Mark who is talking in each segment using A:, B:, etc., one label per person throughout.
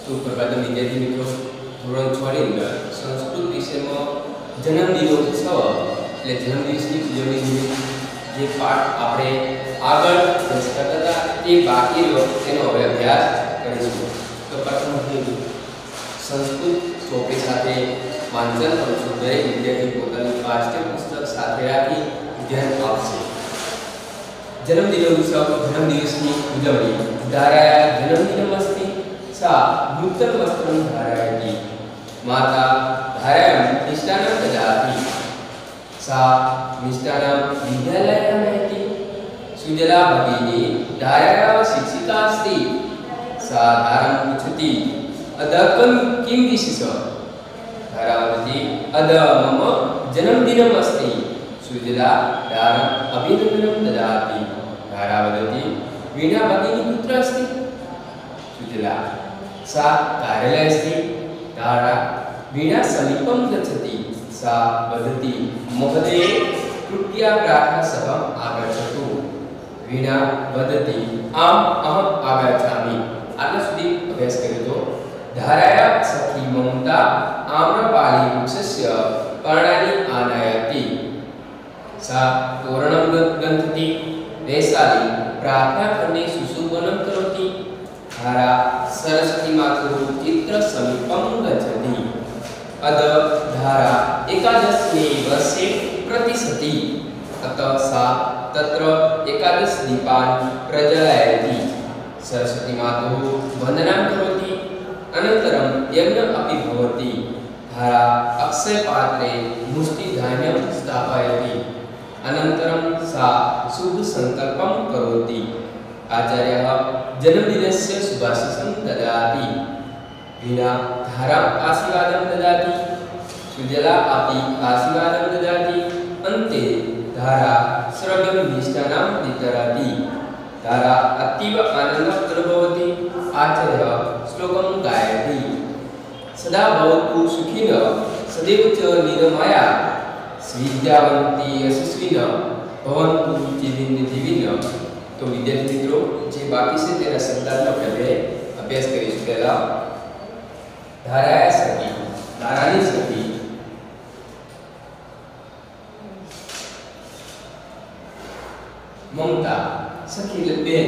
A: સુપ્રભાત વિદ્યાર્થી મિત્રો, ધોરણ 6 ની અંદર સંસ્કૃત વિષયમાં જન્મદિવસ એટલે જન્મદિવસની ઉજવણી જે પાઠ આપણે આગળ કરતા હતા તે બાકી રહ્યો તેનો હવે અભ્યાસ કરીશું. તો પ્રથમ હું સંસ્કૃત ટોપિક સાથે વાંચન કરું છું. દરેક વિદ્યાર્થી પોતાની પાઠ્યપુસ્તક સાથે રાખી ધ્યાન આપશે. જન્મદિવસની ઉજવણી ધારાયા જન્મદિનમસ્તિ सा नूतन वस्त्रं धारयति माता धारायां मिष्टान्नं ददाति सा मिष्टान्नं विद्यालयं नयति सुजला भगिनी धारायां शिक्षिका अस्ति सा धारं पृच्छति अद्य किं विशेष धारावती अद्य मम जन्मदिनम् अस्ति सुजला धारं अभिनन्दनं ददाति धारावती वीणा भगिनी कुत्र अस्ति सुजला सा कार्यालयस्ति धारा वीणा समीपं गच्छति सा वदति महोदय कृपया प्रातः सभम् आगच्छतु वीणा वदति आम् अहम् आगच्छामि. आटला સુધી અભ્યાસ કર્યો તો ધારાયા સખી મમતા આમ્રપાલી વૃક્ષસ્ય પર્ણાની આનયતિ सा તોરણં ગંથતિ વૈશાલી પ્રાર્થના કરને સુશોભनं કરોતિ धारा सरस्वती मातुः चित्र समीपं गच्छति अद धारा एकादशे वर्षे प्रतिशति अतः सा तत्र एकादश दीपान् प्रज्वलयति सरस्वती मातुः वन्दनं करोति अनन्तरं यज्ञ अपि भवति धारा अक्षय पात्रे मुष्टिधान्यं स्थापयति अनन्तरं सा शुभ संकल्पं करोति आचार्यः जन्मदिनस्य शुभाशिषं ददाति वीणा धाराम् आशीर्वादं ददाति सुजला अपि आशीर्वादं ददाति अन्ते धारा सर्वं मिष्टान्नं वितरति धारा अतीव आनन्दः भवति आचार्यः श्लोकं गायति सदा भवतु सुखिनः सदैव च निरमया विद्यावन्ती यशस्विनः भवन्तु जीविनः. तो विद्यार्थी मित्रों जे बाकी से तेरा संतानનો આપણે અભ્યાસ કરીશું. પહેલા ધારાયા સખી ધારાની સખી મમતા સખી એટલે બેન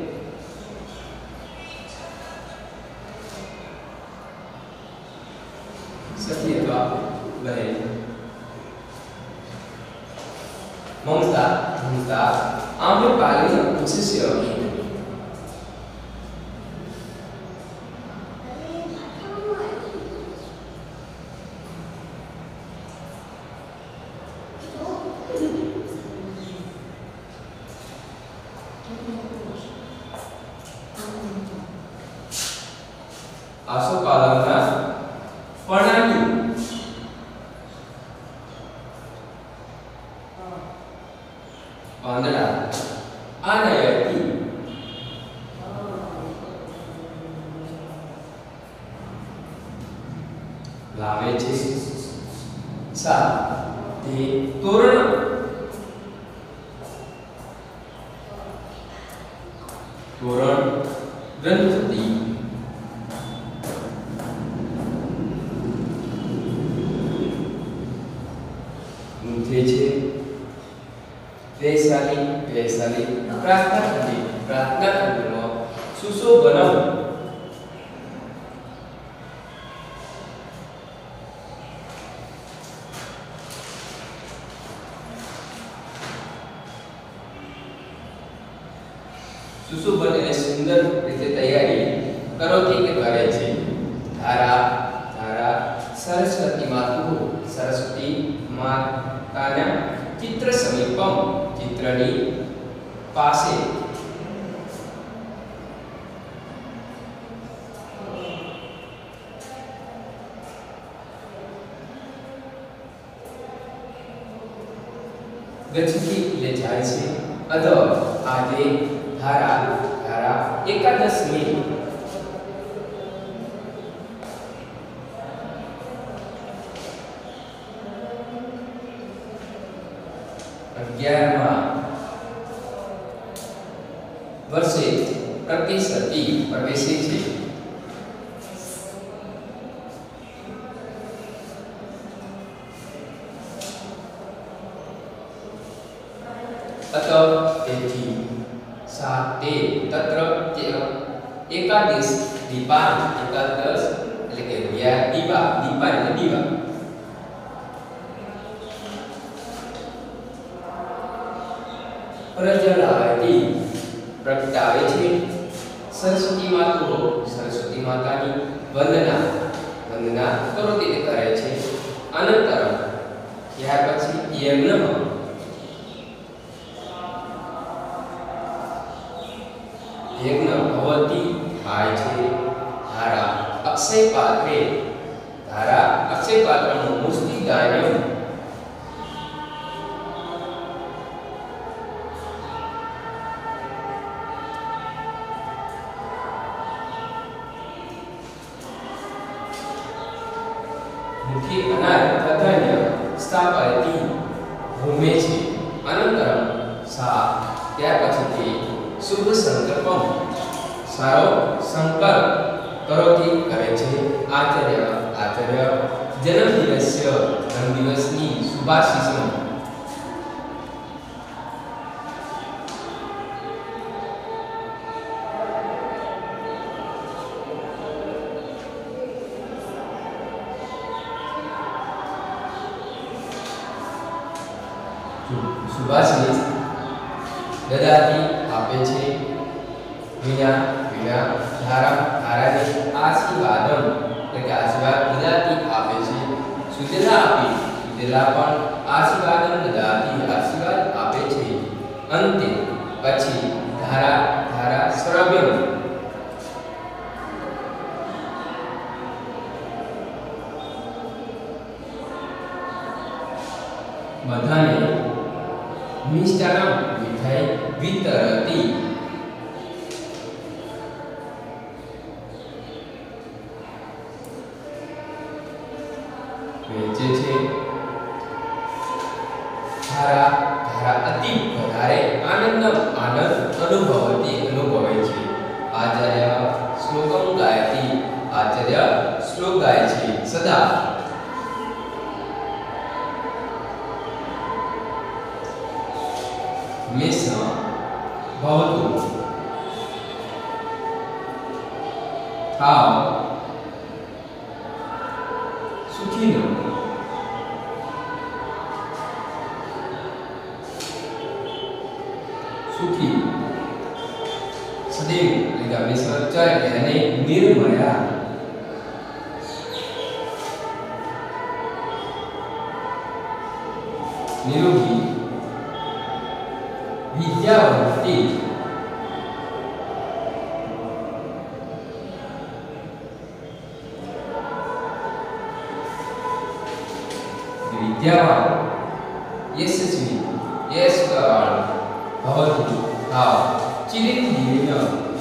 A: સખી એટલે બહેન ममता ममता आम्रपाली वृक्षस्य आसोपालनना पर्णानि પાંદડા આનયતિ લાવે છે સા તે તોરણ ગ્રંથતિ ઊંઘે છે वैशाली प्रार्थना करने सुशोभनम सुशोभन એટલે સુંદર રીતે તૈયારી કરોતી કે કરે છે. ધારા સરસ્વતી માતુ સરસ્વતી માતાના चित्र समीपम चित्रनी पासे गच्छति ले जाय छे. अद आजे धारा एकादश में 11મા વર્ષે પ્રતિશતી પ્રવેશે છે. અંતે તત્ર એકાદશ દીપાન એકાદશ એટલે કે દીપા દીપાન એટલે દીવા પ્રજ્વલાયતિ પ્રગટાવે છે સરસ્વતી માતાની વંદના કરોતિ કરે છે અનંતરમ ત્યાર પછી યજ્ઞ ભવતી થાય છે ધારા અક્ષય પાત્રનું મુષ્ટિદાયમ મુખી અનાર પ્રાધાન્ય સ્થાપયતિ ભૂમે છે અનંતરમ સા ત્યાર પછી શુભ સંકલ્પમ સારો સંકલ્પ કરોતી કરે છે આચાર્ય જન્મદિવસની શુભાશીષ સુભાષિત દદાતી આપે છે વિના ધારાને આશીર્વાદમ એટલે કે આશીર્વાદ દદાતી આપે છે સુદેલા પણ આશીર્વાદમ દદાતી આશીર્વાદ આપે છે અંતે પછી ધારા સરભ્યમ બધાને મિષ્ટાન્ન મીઠાઈ વિતરતી વેચે છે ધારા અતિ વધારે આનંદ અનુભવે છે આચાર્ય શ્લોક ગાય છે સદા હંમેશા ભવતુ થાવ સુખીનો સુખી સદૈવ એટલે હંમેશા ચાલે અને નિર્મળા નિરોગી વિદ્યાવંતી વિદ્યાવાન યશસ્વી યશવાન ભવતુ થાવ ચિરંજીવીય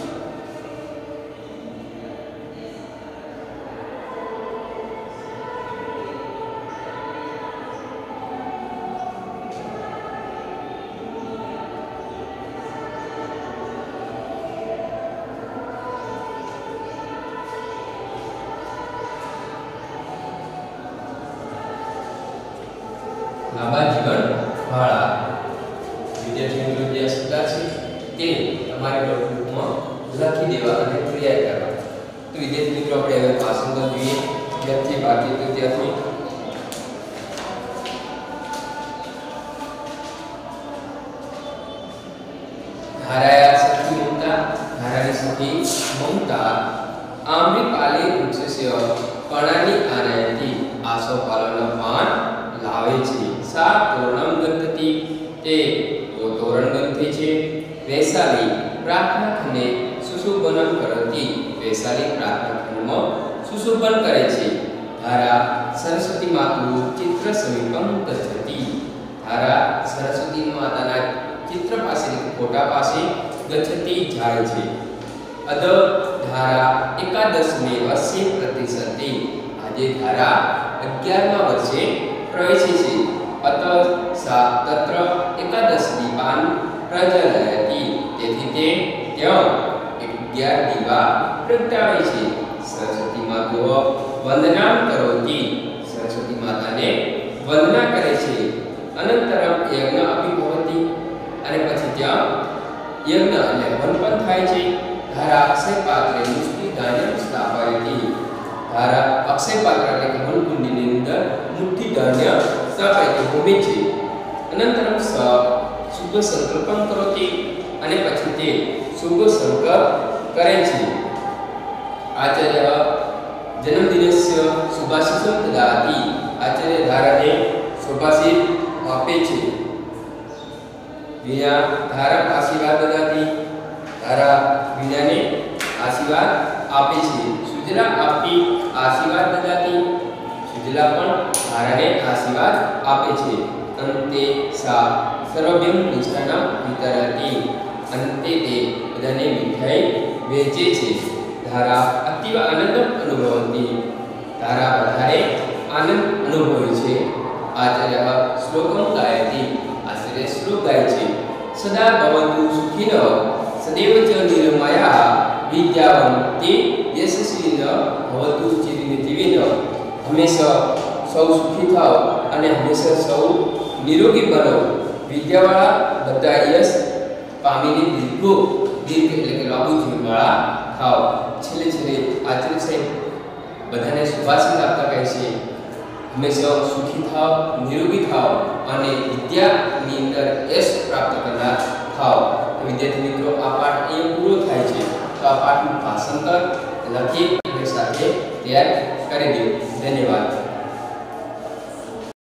A: લાંબા જીવન વાળા વિદ્યાર્થી મિત્રો જે શબ્દ છે તે તમારે નોટબુકમાં લખી દેવા અને તૈયાર કરવા. તો વિદ્યાર્થી મિત્રો આપણે હવે પાસંદ જોઈએ ત્યાંથી બાકી તો ત્યાંથી ધારાયા સખી મમતા ધારાની સખી મમતા આમ્રપાલી વૃક્ષસ્ય પર્ણાની આનયતી આસો પાલન પાન લાવે છે સા તોરણમ ગંધતી તે તોરણ ગંધે છે વૈશાલી પ્રાર્થના ખંડે સુશોભનમ કરતી વૈશાલી પ્રાર્થના ખંડમાં સુશોભન કરે છે ધારા સરસ્વતી માતુ ચિત્ર સમીપમ ગચ્છતી ધારા સરસ્વતી માતાના ચિત્ર પાસે ફોટા પાસે ગચ્છતી જાય છે અદ ધારા એકાદશમે વર્ષે પ્રતિશતે આજે ધારા 11મા વર્ષે પ્રવેશે છે અત સા તત્ર એકાદશ દીપાન પ્રજ્વલયતિ તેથી તે ત્યાં 11 દીવા પ્રગટાવે છે સરસ્વતી માતુઓ વંદના કરોતી સરસ્વતી માતાને વંદના કરે છે અનંતરમ યજ્ઞ અભિભવતી અને પછી ત્યાં યજ્ઞ એટલે હવન પણ થાય છે. ધારા અક્ષય પાત્રે મુષ્ટિ ધાન્યમ સ્થાપયતિ. ધારા અક્ષય પાત્ર એટલે કે હવન કુંડીની અંદર મુઠ્ઠી ધાન્ય સ્થાપયતિ હોમે છે. અનંતરમ શુભ સંકલ્પમ કરોતિ અને પછી તે શુભ સંકલ્પ કરે છે. આચાર્ય જન્મદિનસ્ય શુભાશીષં દદાતિ. આચાર્ય ધારાને શુભાશીષ આપે છે. વિના ધારા આશીર્વાદ દદાતિ. ધારા વિનાને આશીર્વાદ આપે છે. સુજલા આપી આશીર્વાદ દદાતિ. સુજલા પણ ધારાને આશીર્વાદ આપે છે. અંતે સા સર્વભ્યમ મિષ્ટાન્નમ વિતરતિ. અંતે તે બધાને મીઠાઈ વહેંચે છે. ધારા અતીવ આનંદ અનુભવંતી. ધારા વધારે આનંદ અનુભવે છે. આચાર્ય શ્લોકમ ગાયતિ. આચાર્ય શ્લોક ગાય છે. સદા ભવન્તુ સુખિનઃ સદૈવ ચ નિર્મયા વિદ્યાવંતે યશસ્વીન ભવતુ ચિરંજીવિન. હંમેશા સૌ સુખી થાઓ અને હંમેશા સૌ નિરોગી બનો. વિદ્યાવાળા બધા યશ પામીને દીર્ઘ એટલે કે લાંબુ જીવનવાળા થાઓ. છેલ્લે આચાર્ય સાહેબ બધાને શુભાશીષ આપતા કહે છે હંમેશા સુખી થાઓ, નિરોગી થાઓ અને વિદ્યાની અંદર યશ પ્રાપ્ત કરનાર થાઓ. વિદ્યાર્થી મિત્રો, આ પાઠ અહીંયા પૂરો થાય છે. તો આ પાઠનું ભાષાંતર લખી અને સાથે તૈયાર કરી દો. ધન્યવાદ.